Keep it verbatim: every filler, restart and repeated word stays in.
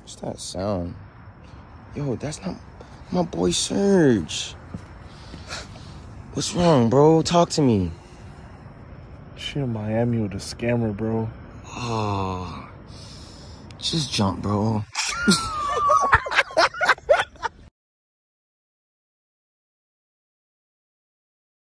What's that sound? Yo, that's not my boy Serge. What's wrong, bro? Talk to me. She in Miami with a scammer, bro. Oh, just jump, bro.